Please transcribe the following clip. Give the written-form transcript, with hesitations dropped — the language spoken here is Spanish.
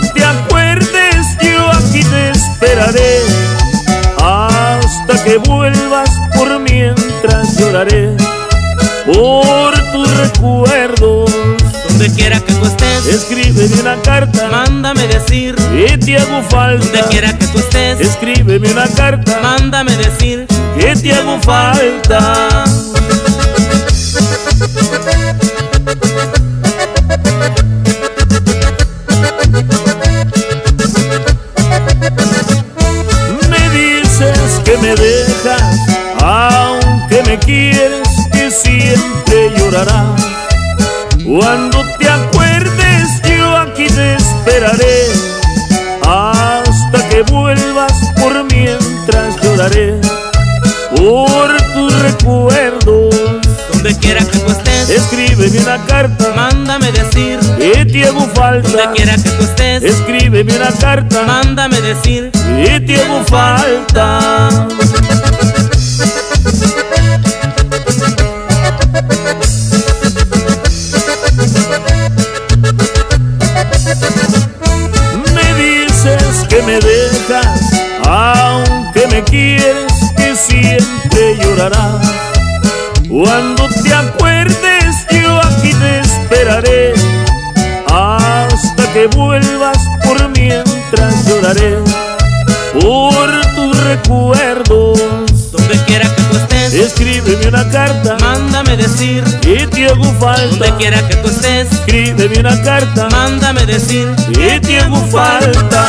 te acuerdes, yo aquí te esperaré. Hasta que vuelvas, por mientras lloraré por tus recuerdos. Donde quiera que tú estés, escríbeme una carta, mándame decir que te hago falta. Donde quiera que tú estés, escríbeme una carta, mándame decir que te hago falta. Me dices que me dejas, aunque me quieres, que siempre llorarás. Cuando te acuerdes, yo aquí te esperaré. Hasta que vuelvas, por mientras lloraré por tus recuerdos. Donde quiera que tú estés, escríbeme una carta, mándame decir que te hago falta. Donde quiera que tú estés, escríbeme una carta, mándame decir que te hago falta. Me dices que me dejas, aunque me quieres, que siempre llorarás. Cuando te acuerdes, yo aquí te esperaré. Hasta que vuelvas, por mientras lloraré por tus recuerdos. Donde quiera que tú estés, escríbeme una carta, mándame decir que te hago falta. Donde quiera que tú estés, escríbeme una carta, mándame decir que te hago falta.